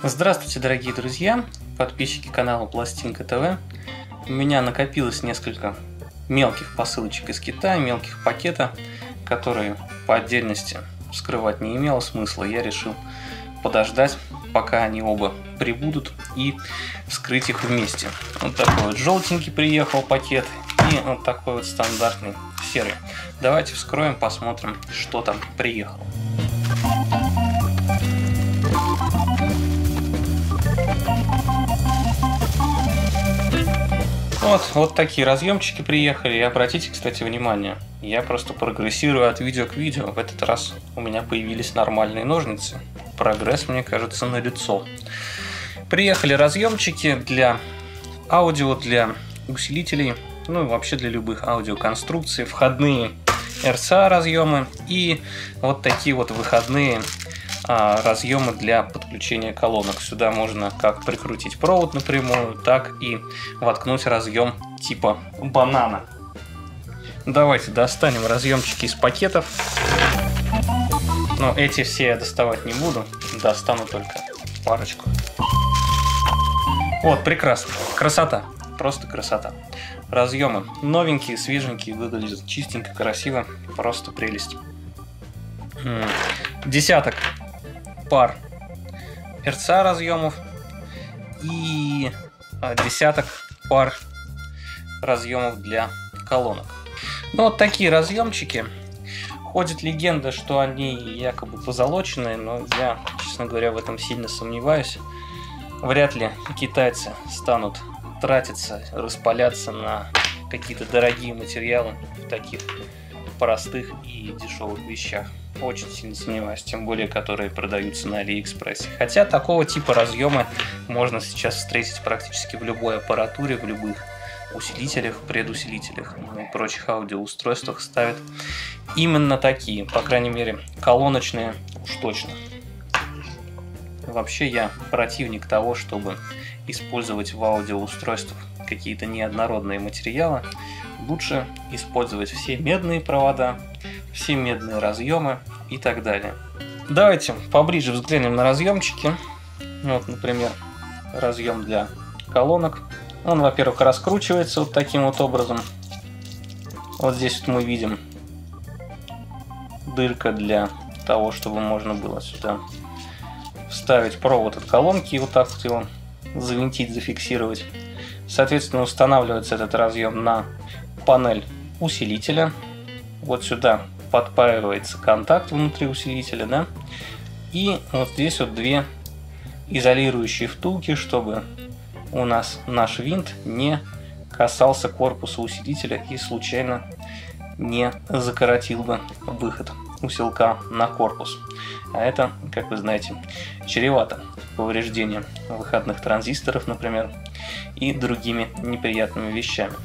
Здравствуйте, дорогие друзья, подписчики канала Пластинка ТВ. У меня накопилось несколько мелких посылочек из Китая, мелких пакета, которые по отдельности вскрывать не имело смысла. Я решил подождать, пока они оба прибудут, и вскрыть их вместе. Вот такой вот желтенький приехал пакет и вот такой вот стандартный серый. Давайте вскроем, посмотрим, что там приехало. Вот такие разъемчики приехали. И обратите, кстати, внимание, я просто прогрессирую от видео к видео. В этот раз у меня появились нормальные ножницы. Прогресс, мне кажется, налицо. Приехали разъемчики для аудио, для усилителей, ну и вообще для любых аудиоконструкций. Входные RCA разъемы и вот такие вот выходные разъемы для подключения колонок. Сюда можно как прикрутить провод напрямую, так и воткнуть разъем типа банана. Давайте достанем разъемчики из пакетов. Но эти все я доставать не буду, достану только парочку. Вот, прекрасно, красота, просто красота. Разъемы новенькие, свеженькие, выглядят чистенько, красиво, просто прелесть. Десяток пар RCA разъемов и десяток пар разъемов для колонок. Ну, вот такие разъемчики. Ходит легенда, что они якобы позолоченные, но я, честно говоря, в этом сильно сомневаюсь. Вряд ли китайцы станут тратиться, распаляться на какие-то дорогие материалы в таких простых и дешевых вещах. Очень сильно сомневаюсь, тем более, которые продаются на Алиэкспрессе. Хотя такого типа разъемы можно сейчас встретить практически в любой аппаратуре, в любых усилителях, предусилителях и прочих аудиоустройствах ставят именно такие, по крайней мере, колоночные уж точно. Вообще я противник того, чтобы использовать в аудиоустройствах какие-то неоднородные материалы. Лучше использовать все медные провода, все медные разъемы и так далее. Давайте поближе взглянем на разъемчики. Вот, например, разъем для колонок. Он, во-первых, раскручивается вот таким вот образом. Вот здесь вот мы видим дырка для того, чтобы можно было сюда вставить провод от колонки и вот так вот его завинтить, зафиксировать. Соответственно, устанавливается этот разъем на панель усилителя. Вот сюда подпаивается контакт внутри усилителя, да? И вот здесь вот две изолирующие втулки, чтобы у нас наш винт не касался корпуса усилителя и случайно не закоротил бы выход усилка на корпус. А это, как вы знаете, чревато повреждением выходных транзисторов, например, и другими неприятными вещами.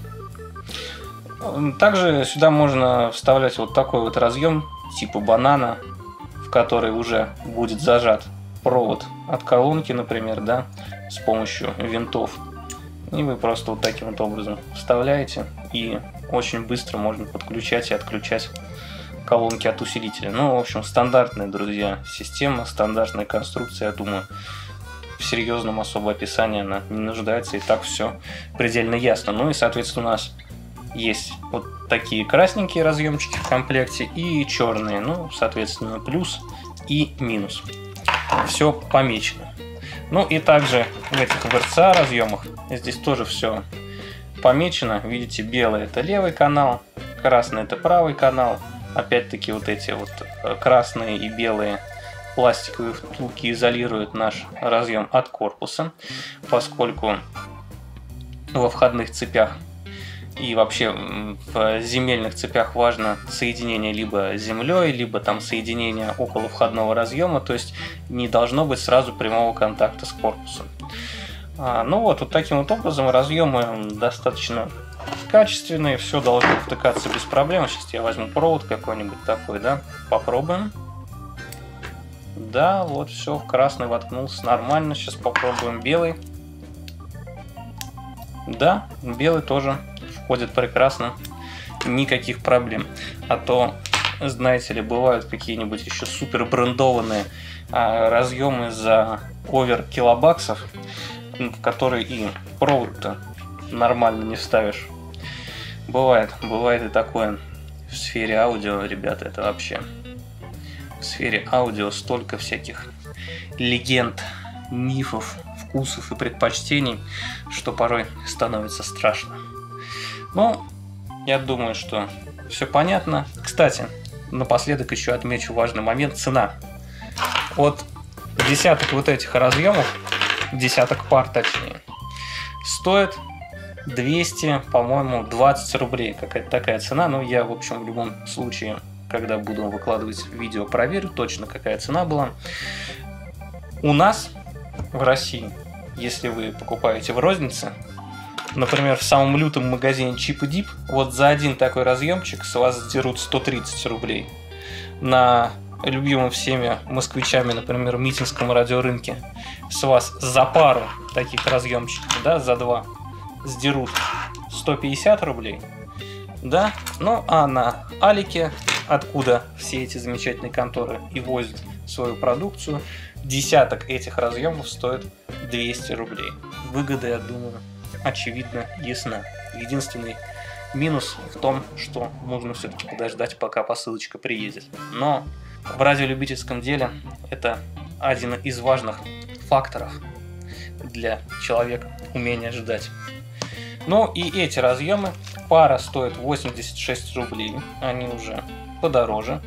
Также сюда можно вставлять вот такой вот разъем типа банана, в который уже будет зажат провод от колонки, например, да, с помощью винтов. И вы просто вот таким вот образом вставляете, и очень быстро можно подключать и отключать колонки от усилителя. Ну, в общем, стандартная, друзья, система, стандартная конструкция, я думаю, в серьезном особо описании она не нуждается, и так все предельно ясно. Ну и, соответственно, у нас есть вот такие красненькие разъемчики в комплекте и черные, ну, соответственно, плюс и минус. Все помечено. Ну и также в этих RCA разъемах здесь тоже все помечено. Видите, белый это левый канал, красный это правый канал. Опять-таки вот эти вот красные и белые пластиковые втулки изолируют наш разъем от корпуса, поскольку во входных цепях и вообще в земельных цепях важно соединение либо с землей, либо там соединение около входного разъема, то есть не должно быть сразу прямого контакта с корпусом. Ну вот таким вот образом разъемы достаточно качественные, все должно втыкаться без проблем. Сейчас я возьму провод какой-нибудь такой, да, попробуем. Да, вот все, в красный воткнулся нормально. Сейчас попробуем белый. Да, белый тоже входит прекрасно, никаких проблем. А то, знаете ли, бывают какие-нибудь еще супер брендованные А разъемы за овер килобаксов, в которые и провод-то нормально не вставишь. Бывает и такое. В сфере аудио, ребята, это вообще... В сфере аудио столько всяких легенд, мифов, вкусов и предпочтений, что порой становится страшно. Но я думаю, что все понятно. Кстати, напоследок еще отмечу важный момент: цена. От десяток вот этих разъемов, десяток пар точнее, стоит 200, по-моему, 20 рублей. Какая-то такая цена. Но я, в общем, в любом случае, когда буду выкладывать видео, проверю точно, какая цена была. У нас в России, если вы покупаете в рознице, например, в самом лютом магазине Chip и Dip, вот за один такой разъемчик с вас сдерут 130 рублей. На любимом всеми москвичами, например, Митинском радиорынке, с вас за пару таких разъемчиков, да, за два, сдерут 150 рублей. Да, ну а на Алике, откуда все эти замечательные конторы и возят свою продукцию, десяток этих разъемов стоит 200 рублей. Выгода, я думаю, очевидно ясна. Единственный минус в том, что нужно все-таки подождать, пока посылочка приедет. Но в радиолюбительском деле это один из важных факторов для человека, умение ждать. Ну и эти разъемы, пара стоит 86 рублей, они уже подороже.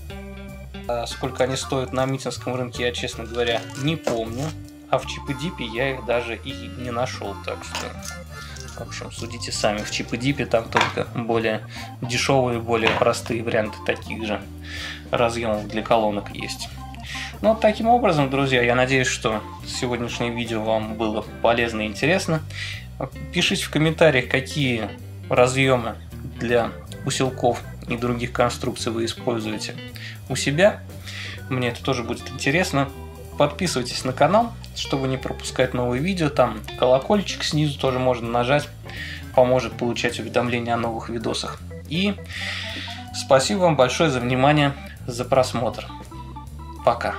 Сколько они стоят на Митинском рынке, я, честно говоря, не помню. А в Chip и Dip я их даже и не нашел, так что, в общем, судите сами. В Chip и Dip там только более дешевые, более простые варианты таких же разъемов для колонок есть. Ну, вот таким образом, друзья, я надеюсь, что сегодняшнее видео вам было полезно и интересно. Пишите в комментариях, какие разъемы для усилков и других конструкций вы используете у себя. Мне это тоже будет интересно. Подписывайтесь на канал, чтобы не пропускать новые видео. Там колокольчик снизу тоже можно нажать. Поможет получать уведомления о новых видосах. И спасибо вам большое за внимание, за просмотр. Пока.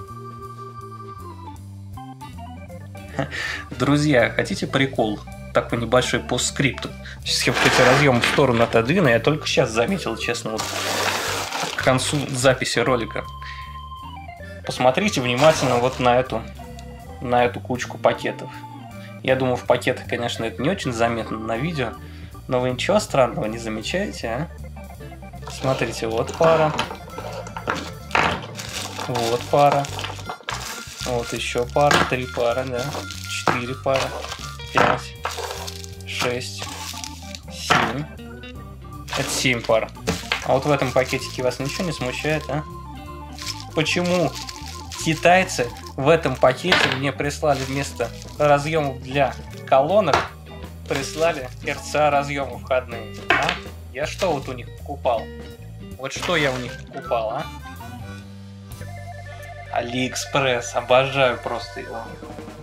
Друзья, хотите прикол? Такой небольшой постскриптум. Сейчас я вот эти разъемы в сторону отодвину. Я только сейчас заметил, честно, вот к концу записи ролика. Посмотрите внимательно вот на эту кучку пакетов. Я думаю, в пакетах, конечно, это не очень заметно на видео, но вы ничего странного не замечаете, а? Смотрите, вот пара. Вот пара. Вот еще пара. 3 пары, да. 4 пары. 5. 6. 7. Это 7 пар. А вот в этом пакетике вас ничего не смущает, а? Почему китайцы в этом пакете мне прислали вместо разъемов для колонок, прислали RCA разъемы входные? А? Я что вот у них покупал? Вот что я у них покупал, а? AliExpress, обожаю просто его.